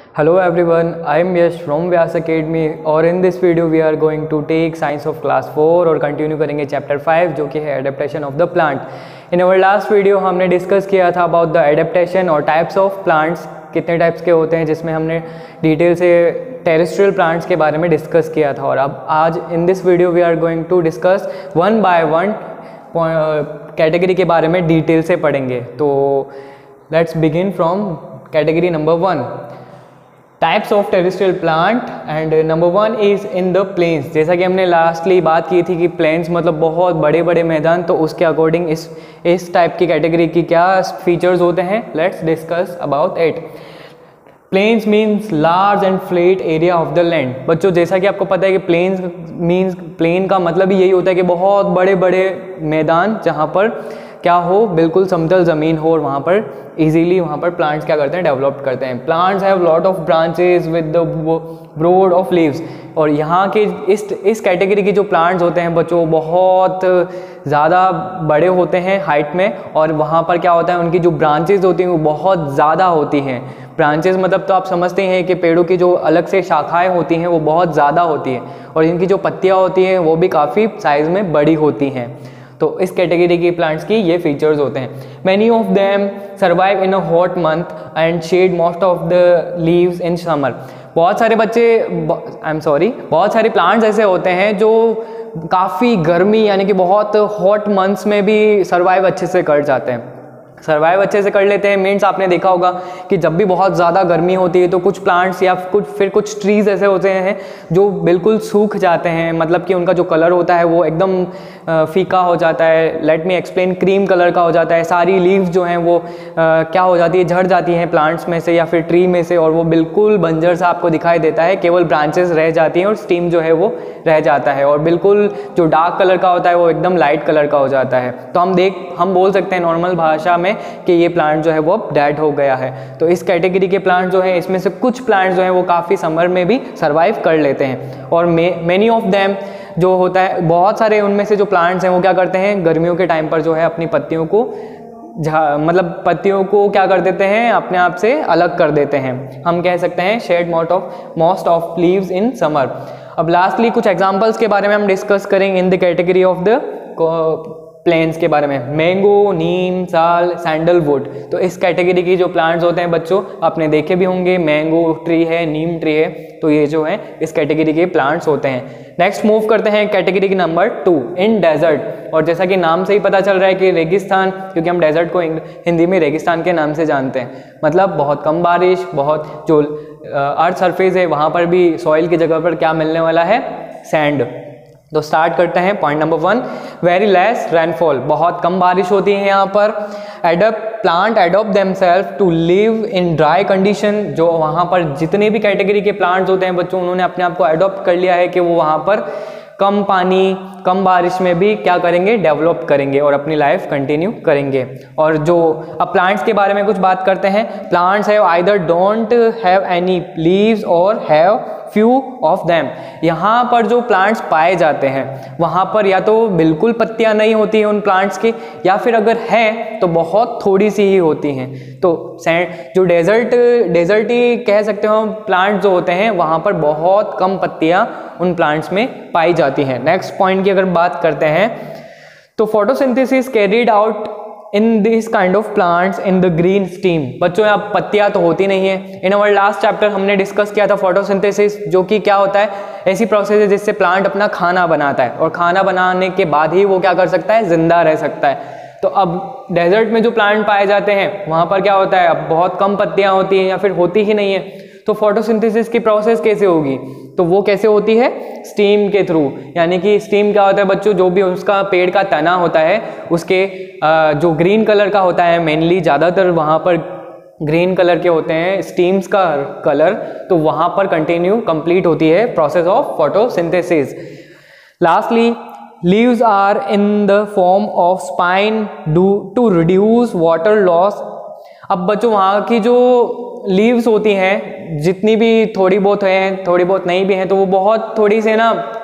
Hello everyone, I am Yash from Vyas Academy और in this video we are going to take science of class 4 और continue करेंगे chapter 5 जो कि है adaptation of the plant. In our last video हमने discuss किया था about the adaptation और types of plants, कितने types के होते हैं, जिसमें हमने डिटेल से टेरेस्ट्रियल प्लांट्स के बारे में डिस्कस किया था। और अब आज in this video we are going to discuss one by one category के बारे में डिटेल से पढ़ेंगे। तो let's begin from category number 1, types of terrestrial plant. And number 1 is in the plains. जैसा कि हमने लास्टली बात की थी कि प्लेन्स मतलब बहुत बड़े बड़े मैदान, तो उसके अकॉर्डिंग इस टाइप की कैटेगरी की क्या फीचर्स होते हैं, let's discuss about it. Plains means large and flat area of the land. बच्चों जैसा कि आपको पता है कि प्लेन्स मीन्स प्लेन का मतलब ही यही होता है कि बहुत बड़े बड़े मैदान जहाँ पर क्या हो, बिल्कुल समतल ज़मीन हो और वहाँ पर इजीली वहाँ पर प्लांट्स क्या करते हैं, डेवलप करते हैं। Plants have lot of branches with the broad of leaves. और यहाँ के इस कैटेगरी की जो प्लांट्स होते हैं बच्चों बहुत ज़्यादा बड़े होते हैं हाइट में, और वहाँ पर क्या होता है, उनकी जो ब्रांचेस होती हैं वो बहुत ज़्यादा होती हैं। ब्रांचेस मतलब तो आप समझते हैं कि पेड़ों की जो अलग से शाखाएँ होती हैं वो बहुत ज़्यादा होती हैं, और इनकी जो पत्तियाँ होती हैं वो भी काफ़ी साइज़ में बड़ी होती हैं। तो इस कैटेगरी की प्लांट्स की ये फीचर्स होते हैं। Many of them survive in a hot month and shed most of the leaves in summer. बहुत सारे प्लांट्स ऐसे होते हैं जो काफ़ी गर्मी यानी कि बहुत हॉट मंथ्स में भी सर्वाइव अच्छे से कर जाते हैं, सर्वाइव अच्छे से कर लेते हैं। मीन्स आपने देखा होगा कि जब भी बहुत ज़्यादा गर्मी होती है तो कुछ प्लांट्स या कुछ ट्रीज़ ऐसे होते हैं जो बिल्कुल सूख जाते हैं, मतलब कि उनका जो कलर होता है वो एकदम फीका हो जाता है। Let me explain, cream colour का हो जाता है। सारी लीव्स जो हैं वो क्या हो जाती है, झड़ जाती हैं प्लांट्स में से या फिर ट्री में से, और वो बिल्कुल बंजर सा आपको दिखाई देता है। केवल ब्रांचेस रह जाती हैं और स्टीम जो है वो रह जाता है, और बिल्कुल जो डार्क कलर का होता है वो एकदम लाइट कलर का हो जाता है। तो हम बोल सकते हैं नॉर्मल भाषा में कि ये प्लांट जो है वो अब डेड हो गया है। तो इस कैटेगरी के प्लांट जो है, इसमें से कुछ प्लांट जो है वो काफ़ी समर में भी सर्वाइव कर लेते हैं। और मेनी ऑफ देम जो होता है, बहुत सारे उनमें से जो प्लांट्स हैं वो क्या करते हैं, गर्मियों के टाइम पर जो है अपनी पत्तियों को मतलब पत्तियों को क्या कर देते हैं, अपने आप से अलग कर देते हैं। हम कह सकते हैं shed most of leaves in summer. अब लास्टली कुछ एग्जांपल्स के बारे में हम डिस्कस करेंगे in the category of the plains के बारे में। मैंगो, नीम, साल, सैंडलवुड। तो इस कैटेगरी की जो प्लांट्स होते हैं बच्चों आपने देखे भी होंगे, मैंगो ट्री है, नीम ट्री है, तो ये जो है इस कैटेगरी के प्लांट्स होते हैं। नेक्स्ट मूव करते हैं कैटेगरी नंबर 2, इन डेजर्ट। और जैसा कि नाम से ही पता चल रहा है कि रेगिस्तान, क्योंकि हम डेजर्ट को हिंदी में रेगिस्तान के नाम से जानते हैं, मतलब बहुत कम बारिश, बहुत जो अर्थ सरफेस है वहाँ पर भी सॉइल की जगह पर क्या मिलने वाला है, सैंड। तो स्टार्ट करते हैं point number 1, very less rainfall. बहुत कम बारिश होती है यहाँ पर। Plant adopt themselves to live in dry condition. जो वहाँ पर जितने भी कैटेगरी के प्लांट्स होते हैं बच्चों, उन्होंने अपने आप को एडॉप्ट कर लिया है कि वो वहाँ पर कम पानी कम बारिश में भी क्या करेंगे, डेवलप करेंगे और अपनी लाइफ कंटिन्यू करेंगे। और जो अब प्लांट्स के बारे में कुछ बात करते हैं। Plants have either don't have any leaves or have few of them. यहाँ पर जो प्लांट्स पाए जाते हैं वहाँ पर या तो बिल्कुल पत्तियाँ नहीं होती हैं उन प्लांट्स की, या फिर अगर हैं तो बहुत थोड़ी सी ही होती हैं। तो जो डेजर्टी कह सकते हो प्लांट्स जो होते हैं वहाँ पर बहुत कम पत्तियाँ उन प्लांट्स में पाई जाती हैं। नेक्स्ट पॉइंट की अगर बात करते हैं तो photosynthesis carried out in this kind of plants in the green stem. बच्चों यहाँ पत्तियाँ तो होती नहीं है। इन अवर लास्ट चैप्टर हमने डिस्कस किया था फोटोसिंथेसिस, जो कि क्या होता है, ऐसी प्रोसेस है जिससे प्लांट अपना खाना बनाता है, और खाना बनाने के बाद ही वो क्या कर सकता है, जिंदा रह सकता है। तो अब डेजर्ट में जो प्लांट पाए जाते हैं वहाँ पर क्या होता है, अब बहुत कम पत्तियाँ होती हैं या फिर होती ही नहीं है। तो फोटोसिंथेसिस की प्रोसेस कैसे होगी, तो वो कैसे होती है, स्टीम के थ्रू। यानी कि स्टीम क्या होता है बच्चों, जो भी उसका पेड़ का तना होता है उसके जो ग्रीन कलर का होता है, मेनली ज़्यादातर वहाँ पर ग्रीन कलर के होते हैं स्टीम्स का कलर, तो वहाँ पर कंप्लीट होती है process of photosynthesis. Lastly leaves are in the form of spine to reduce water loss. अब बच्चों वहाँ की जो लीव्स होती हैं जितनी भी थोड़ी बहुत हैं, थोड़ी बहुत नहीं भी हैं, तो वो बहुत थोड़ी से ना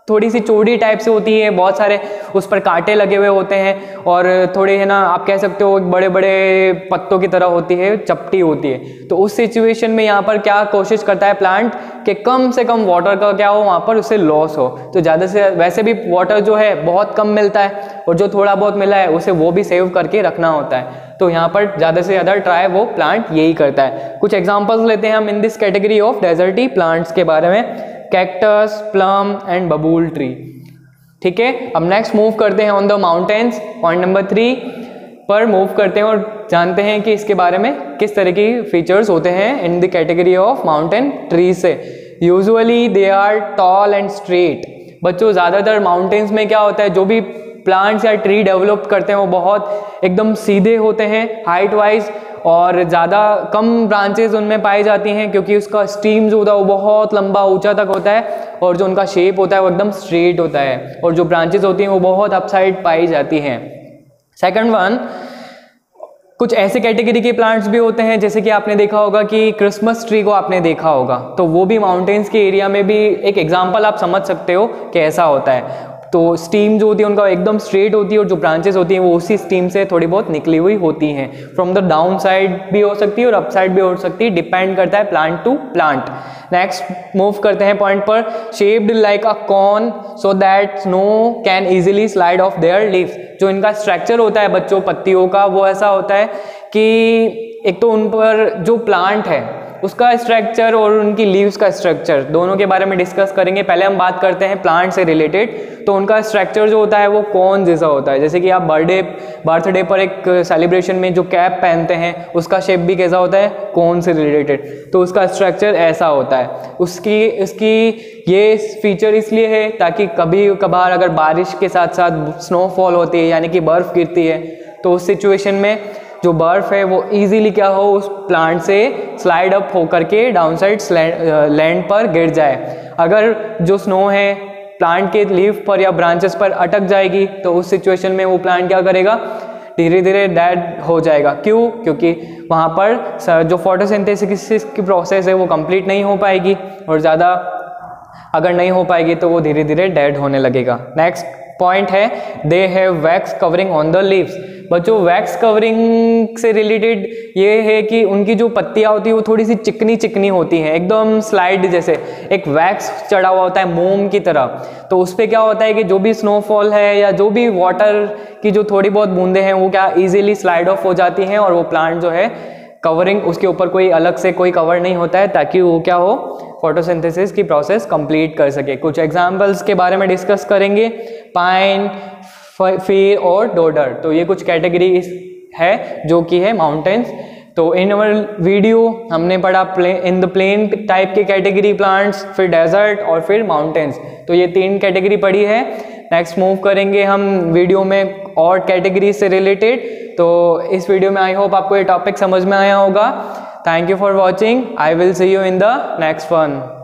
थोड़ी सी चौड़ी टाइप से होती है, बहुत सारे उस पर कांटे लगे हुए होते हैं और थोड़े है ना आप कह सकते हो बड़े बड़े पत्तों की तरह होती है, चपटी होती है। तो उस सिचुएशन में यहाँ पर क्या कोशिश करता है प्लांट कि कम से कम वाटर का क्या हो वहाँ पर उससे लॉस हो। तो ज़्यादा से वैसे भी वाटर जो है बहुत कम मिलता है और जो थोड़ा बहुत मिला है उसे वो भी सेव करके रखना होता है। तो यहाँ पर ज़्यादा से ज़्यादा ट्राई वो प्लांट यही करता है। कुछ एग्जाम्पल्स लेते हैं हम in this category of deserty plants के बारे में, cactus, plum and babul tree. ठीक है, अब नेक्स्ट मूव करते हैं on the mountains, point number 3 पर मूव करते हैं और जानते हैं कि इसके बारे में किस तरह की फीचर्स होते हैं in the category of mountain trees से। Usually they are tall and straight. बच्चों ज़्यादातर माउंटेन्स में क्या होता है, जो भी प्लांट्स या ट्री डेवलप करते हैं वो बहुत एकदम सीधे होते हैं हाइट वाइज और ज़्यादा कम ब्रांचेस उनमें पाई जाती हैं क्योंकि उसका स्टीम जो होता है वो बहुत लंबा ऊंचा तक होता है और जो उनका शेप होता है वो एकदम स्ट्रेट होता है और जो ब्रांचेस होती हैं वो बहुत अपसाइड पाई जाती हैं। सेकंड वन, कुछ ऐसे कैटेगरी के प्लांट्स भी होते हैं जैसे कि आपने देखा होगा कि क्रिसमस ट्री को आपने देखा होगा, तो वो भी माउंटेन्स के एरिया में भी एक एग्जाम्पल आप समझ सकते हो कि ऐसा होता है। तो स्टीम जो होती है उनका एकदम स्ट्रेट होती है और जो ब्रांचेस होती हैं वो उसी स्टीम से थोड़ी बहुत निकली हुई होती हैं। फ्रॉम द डाउन साइड भी हो सकती है और अप साइड भी हो सकती है, डिपेंड करता है plant to plant. Next move करते हैं पॉइंट पर, shaped like a corn so that snow can easily slide off their leaves. जो इनका स्ट्रक्चर होता है बच्चों पत्तियों का वो ऐसा होता है कि एक तो उन पर जो प्लांट है उसका स्ट्रक्चर और उनकी लीव्स का स्ट्रक्चर दोनों के बारे में डिस्कस करेंगे। पहले हम बात करते हैं प्लांट से रिलेटेड। तो उनका स्ट्रक्चर जो होता है वो कॉर्न जैसा होता है, जैसे कि आप बर्थडे पर एक सेलिब्रेशन में जो कैप पहनते हैं उसका शेप भी कैसा होता है, कॉर्न से रिलेटेड। तो उसका स्ट्रक्चर ऐसा होता है। इसकी ये फीचर इसलिए है ताकि कभी कभार अगर बारिश के साथ साथ स्नोफॉल होती है यानी कि बर्फ़ गिरती है तो उस सिचुएशन में जो बर्फ है वो इजीली क्या हो उस प्लांट से स्लाइड अप होकर के डाउन साइड लैंड पर गिर जाए। अगर जो स्नो है प्लांट के लीफ पर या ब्रांचेस पर अटक जाएगी तो उस सिचुएशन में वो प्लांट क्या करेगा, धीरे धीरे डेड हो जाएगा। क्यों? क्योंकि वहाँ पर जो फोटोसिंथेसिस की प्रोसेस है वो कंप्लीट नहीं हो पाएगी और ज़्यादा अगर नहीं हो पाएगी तो वो धीरे धीरे डेड होने लगेगा। नेक्स्ट पॉइंट है, they have wax covering on the leaves. बच्चों वैक्स कवरिंग से रिलेटेड ये है कि उनकी जो पत्तियां होती है वो थोड़ी सी चिकनी चिकनी होती हैं, एकदम स्लाइड जैसे एक वैक्स चढ़ा हुआ होता है मोम की तरह। तो उस पर क्या होता है कि जो भी स्नोफॉल है या जो भी वाटर की जो थोड़ी बहुत बूंदे हैं वो क्या इजीली स्लाइड ऑफ हो जाती हैं और वो प्लांट जो है कवरिंग उसके ऊपर कोई अलग से कोई कवर नहीं होता है ताकि वो क्या हो फोटोसिंथेसिस की प्रोसेस कंप्लीट कर सके। कुछ एग्जांपल्स के बारे में डिस्कस करेंगे, पाइन, फीर और डोडर। तो ये कुछ कैटेगरी है जो कि है माउंटेन्स। तो इन अवर वीडियो हमने पढ़ा इन द प्लेन टाइप के कैटेगरी प्लांट्स, फिर डेजर्ट और फिर माउंटेन्स। तो ये 3 कैटेगरी पढ़ी है। नेक्स्ट मूव करेंगे हम वीडियो में और कैटेगरी से रिलेटेड। तो इस वीडियो में आई होप आपको ये टॉपिक समझ में आया होगा। Thank you for watching. I will see you in the next one.